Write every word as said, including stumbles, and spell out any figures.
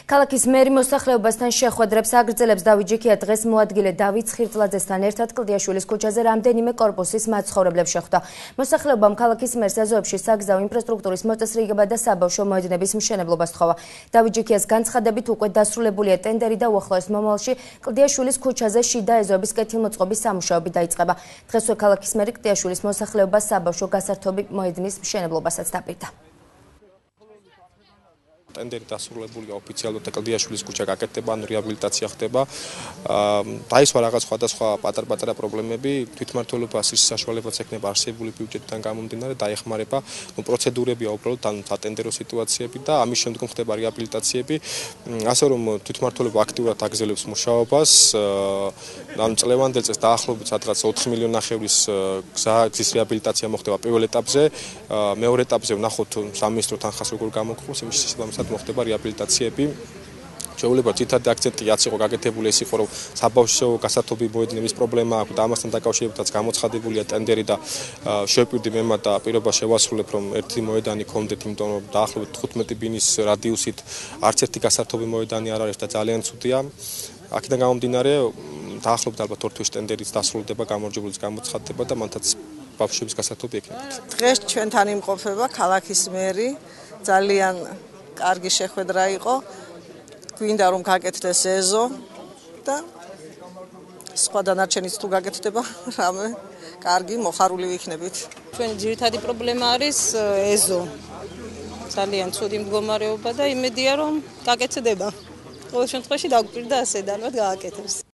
ქალაქის მერი მოსახლეობასთან შეხვედრებს აგრძელებს. დავით ჯიქია დღეს მოადგილე დავით ცხირტლაძესთან ერთად კლდიაშვილის ქუჩაზე რამდენიმე კორპუსის მაცხოვრებლებს შეხვდა. მოსახლეობამ ქალაქის მერს ეზოებში საგზაო ინფრასტრუქტურის მოწესრიგება და საბავშვო მოედნების მშენებლობას თხოვა. დავით ჯიქიას განცხადებით უკვე დასრულებულია ტენდერი და უახლოეს მომავალში კლდიაშვილის ქუჩაზე შიდა ეზოების კეთილმოწყობის სამუშაოები დაიწყება. დღესვე ქალაქის მერი კლდიაშვილის მოსახლეობას საბავშვო გასართობი მოედნის მშენებლობასაც დაპირდა. ტენდერი დასრულებულია ოფიციალურად და კლდიაშვილის ქუჩა გაკეთდება, ანუ რეაბილიტაცია ხდება. დაისვა რაღაც სხვადასხვა პატარ-პატარა პრობლემები, თვითმმართველობას ის საშუალებაც ექნება არსებული ბიუჯეტიდან გამომდინარე, დაეხმარება პროცედურებია უბრალოდ ანუ სატენდერო სიტუაციები და ამის შემდგომ ხდება რეაბილიტაციები. ასე რომ თვითმმართველობა აქტიურად აგრძელებს მუშაობას. ანუ წლევანდელ წელს დაახლოებით სადღაც ოთხი მილიონი ნახევრის გზის რეაბილიტაცია მოხდება პირველ ეტაპზე. მეორე ეტაპზე ვნახოთ სამინისტრო თანხას როგორ გამოგხობს, იმის შესაბამისად მოხდება რეაბილიტაციები. შეუძლება ძირითადი აქცენტი რაც იყო გაკეთებული ეს იყო რომ საბავშვო გასართობი მოედნების პრობლემა აქვს და ამასთან დაკავშირებითაც გამოცხადებულია ტენდერი და შევპირდი მე მათ და პირობა შევასრულებ რომ ერთი მოედანი გქონდეთ, იმიტომ რომ დაახლოებით თხუთმეტი ბინის რადიუსით არც ერთი გასართობი მოედანი არ არის და ძალიან ცუდია. აქედან გამომდინარე დაახლოებით ალბათ ორ თვის ტენდერიც დასრულდება, გამარჯვებულიც გამოცხადდება და მათაც ბავშვების გასართობი ექნებათ. დღეს ჩვენთან იმყოფება ქალაქის მერი, ძალიან კარგი შეხვედრა იყო. გვინდა რომ გაკეთდეს ეზო და სხვა დანარჩენიც თუ გაკეთდება, რამე კარგი მოხარული ვიქნებით. ჩვენი ძირითადი პრობლემა არის ეზო. ძალიან ცუდი მდგომარეობა და იმედია რომ გაკეთდება. ყოველ შემთხვევაში დაგვპირდა ასე და ალბათ გააკეთებს.